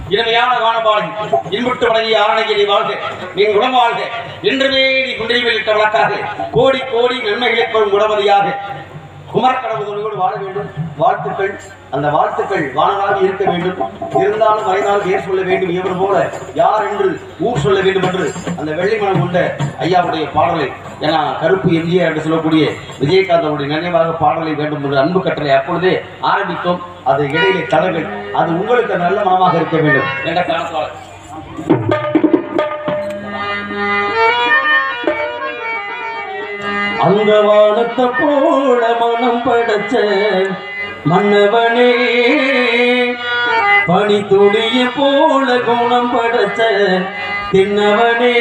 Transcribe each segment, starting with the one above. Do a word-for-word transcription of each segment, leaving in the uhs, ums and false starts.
இனிமையான காணபாடி இன்புட்டு வழங்கிய ஆணையை வாழ்க நீ குணம் வாழ்க என்றுமே நீ குன்றில் வெளியிட்ட வழக்காக கோடி கோடி நன்மைகளை பெறும் குணமதியாக குமரக்கடவுளோடு வாழ வேண்டும். வாழ்த்துக்கள். அந்த வாழ்த்துக்கள் வானதாக இருக்க வேண்டும். இருந்தாலும் மறைந்தாலும் பேர் சொல்ல வேண்டும். இவர் போல யார் என்று ஊர் சொல்ல வேண்டும் என்று அந்த வெள்ளை மனம் கொண்ட ஐயாவுடைய பாடலை ஏன்னா கருப்பு எம்ஜிஆர் என்று சொல்லக்கூடிய விஜயகாந்த் அவருடைய நினைவாக பாடலை வேண்டும் என்று அன்பு கட்டளை அப்பொழுதே ஆரம்பித்தோம். அது இடையிலே தடங்கள் அது உங்களுக்கு நல்ல மனமாக இருக்க வேண்டும் என்ற காரணத்தால் அந்த வானத்தை போல மனம் படைச்ச மன்னவனே பனி துளிய போல குணம் படைச்ச தின்னவனே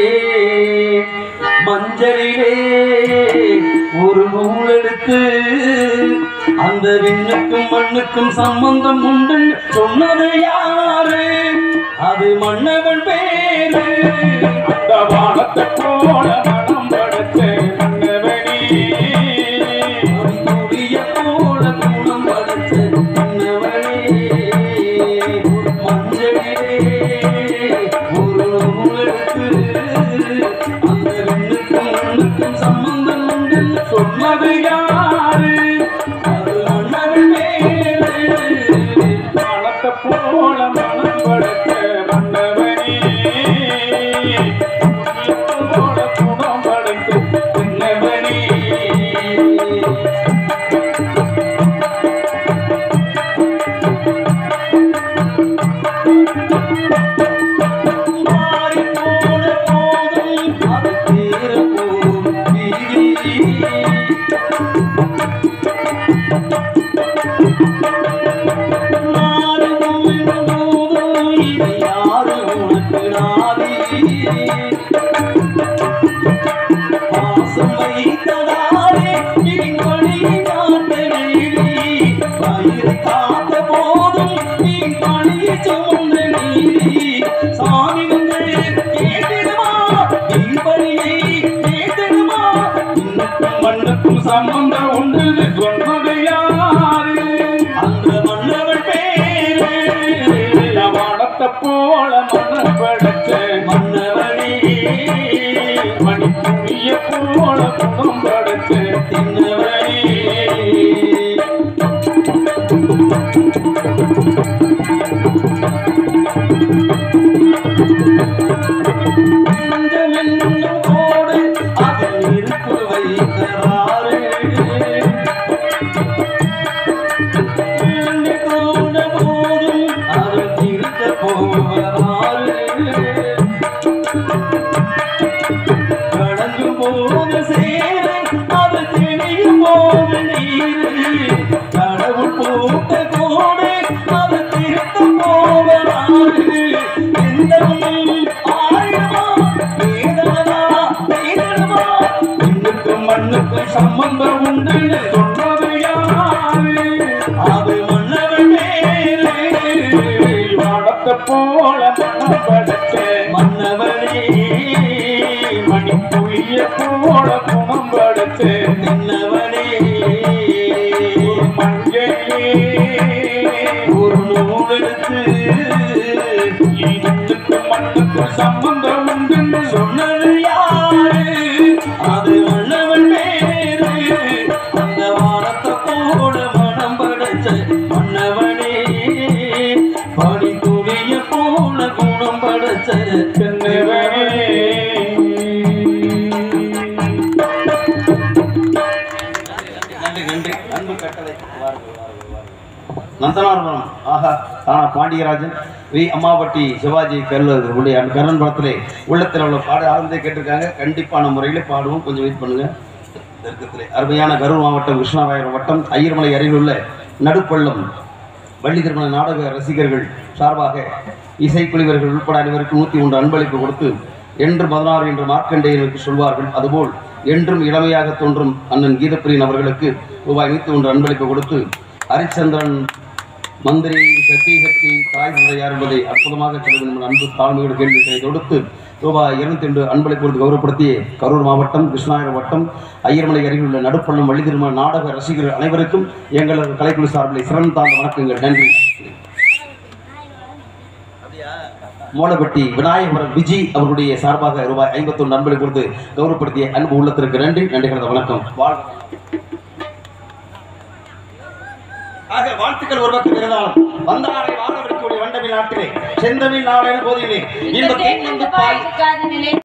மஞ்சளிலே ஒரு நூல் எடுத்து அந்த விண்ணுக்கும் மண்ணுக்கும் சம்பந்தம் உண்டு சொன்னது யாரு அது மன்னவன் பேரு. அந்த வானத்தை போல மனம் படைச்ச சொன்னது யாரு அது மன்னவன் பேரு. மனத்தை போல மனம் படைச்ச மன்னவனே போல குணம் படைத்த மன்னவனே சம்பந்தம் உண்டு சொன்னது யாரு அந்த மன்னவன் பேரு. வானத்தை போல மனம் படைச்ச மன்னவனே மணிப்புரிய போல குணம் படைச்ச தின்னவனே கோடு அதில் இருப்பு வைத்தராறு கடந்து போது சேர அது தெரியும் போது நீரு கடவுள் போட்ட கோடு அது திருத்த போவதாறு எந்த ஆயிரமா வேதனமா வேதனமா இன்னுக்கும் மண்ணுக்கும் சம்பந்தம் உண்டு சொன்னது யாரு அது மன்னவன் பேரு. வானத்தை போல மனம் படைச்ச மன்னவனே மணிப்புளிய போல குணம் படைச்ச தின்னவனே மஞ்சளே ஒரு நூல் எடுத்து இன்னுக்கு மண்ணுக்கு சம்பந்தம் உண்டு சொன்னது யாரு அது மன்னவன் பேரு. அந்த வானத்தை போல மனம் படைச்ச மன்னவனே பனி துளிய போல குணம் படைச்ச தின்னவனே. நந்தனார்புரம் ஆஹா தானா பாண்டியராஜன் வி அம்மாவட்டி சிவாஜி கருளுடைய கருணன் படத்திலே உள்ளத்தில் உள்ள பாட ஆரம்பத்தை கேட்டிருக்காங்க. கண்டிப்பான முறையில் பாடுவோம். கொஞ்சம் வெயிட் பண்ணுங்க. தெற்கத்திலே அருமையான கரூர் மாவட்டம் கிருஷ்ணாராயர் வட்டம் ஐயர்மலை அருகில் உள்ள நடுப்பள்ளம் வள்ளி திருமண நாடக ரசிகர்கள் சார்பாக இசைக்குழுவர்கள் உட்பட அனைவருக்கும் நூற்றி ஒன்று அன்பளிப்பு கொடுத்து என்று பதினாறு என்று மார்க்கண்டேயனுக்கு சொல்வார்கள். அதுபோல் என்றும் இளமையாக தோன்றும் அண்ணன் கீதப்பிரியன் அவர்களுக்கு ரூபாய் நூற்றி ஒன்று அன்பளிப்பு கொடுத்து ஹரிச்சந்திரன் மந்திரி சக்தி சக்தி தாய் தந்தையார் என்பதை அற்புதமாக சொல்ல வேண்டும் அன்பு தாழ்மையோடு கேள்விகளை தொடுத்து ரூபாய் இருநூத்தி ரெண்டு அன்பளிப்பு கௌரவப்படுத்திய கரூர் மாவட்டம் கிருஷ்ணாயிரம் வட்டம் ஐயர்மலை அருகில் உள்ள நடுப்பள்ளம் வள்ளி திருமண நாடக ரசிகர்கள் அனைவருக்கும் எங்களது கலைக்குழு சார்பில் சிறந்த தாழ்ந்த வணக்கங்கள். நன்றி. மோளப்பட்டி விநாயகபுரம் விஜி அவர்களுடைய சார்பாக ரூபாய் ஐம்பத்தி ஒன்று நண்பர்களை கொடுத்து கௌரவப்படுத்திய அன்பு உள்ளத்திற்கு நன்றி நன்றி கலந்த வணக்கம். ஆக வாழ்த்துக்கள் ஒரு பக்கம் இருந்தாலும் வந்தாரை வாழ வைக்கக்கூடிய வண்டமிழ் நாட்டிலே செந்தமிழ் நாளென போதிலே இந்த